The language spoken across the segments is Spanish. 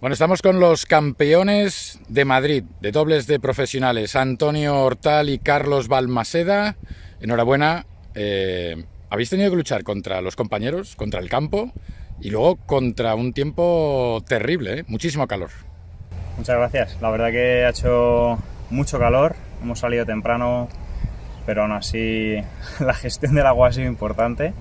Bueno, estamos con los campeones de Madrid de dobles de profesionales, Antonio Hortal y Carlos Balmaseda. Enhorabuena, habéis tenido que luchar contra los compañeros, contra el campo y luego contra un tiempo terrible, muchísimo calor. Muchas gracias, la verdad que ha hecho mucho calor, hemos salido temprano, pero aún así la gestión del agua ha sido importante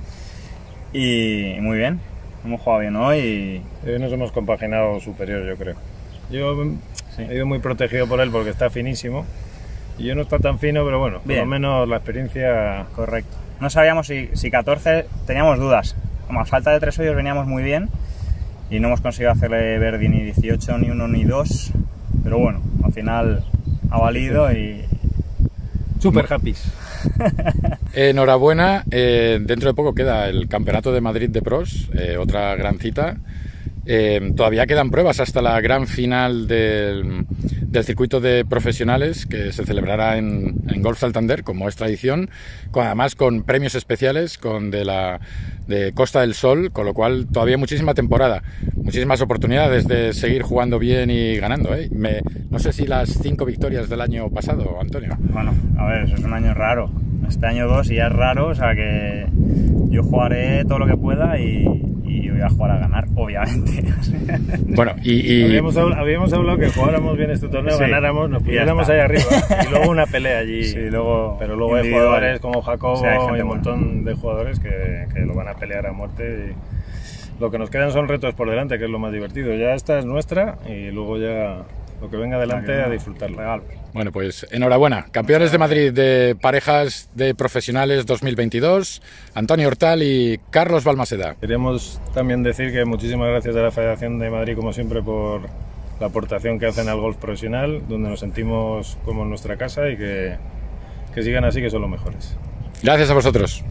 y muy bien. Hemos jugado bien hoy y nos hemos compaginado superior, yo creo. Yo he ido muy protegido por él porque está finísimo y yo no está tan fino, pero bueno, bien. Por lo menos la experiencia... Correcto. No sabíamos si 14, teníamos dudas. Como a falta de 3 hoyos veníamos muy bien y no hemos conseguido hacerle birdie ni 18, ni 1, ni 2, pero bueno, al final ha valido y... Super happy. Enhorabuena, dentro de poco queda el Campeonato de Madrid de Pros, otra gran cita. Todavía quedan pruebas hasta la gran final del circuito de profesionales que se celebrará en Golf Santander, como es tradición, además con premios especiales de Costa del Sol, con lo cual todavía muchísima temporada, muchísimas oportunidades de seguir jugando bien y ganando. No sé si las 5 victorias del año pasado, Antonio. Bueno, a ver, eso es un año raro. Este año 2 y ya es raro, o sea que yo jugaré todo lo que pueda y voy a jugar a ganar, obviamente. Bueno, habíamos hablado que jugáramos bien este torneo, sí, ganáramos, nos pusiéramos ahí arriba y luego una pelea allí. Sí, pero luego hay jugadores como Jacobo y un montón de jugadores que lo van a pelear a muerte y lo que nos quedan son retos por delante, que es lo más divertido. Ya esta es nuestra y luego ya lo que venga adelante a disfrutarlo. Regalos. Bueno, pues enhorabuena. Campeones de Madrid de parejas de profesionales 2022, Antonio Hortal y Carlos Balmaseda. Queremos también decir que muchísimas gracias a la Federación de Madrid, como siempre, por la aportación que hacen al golf profesional, donde nos sentimos como en nuestra casa y que sigan así, que son los mejores. Gracias a vosotros.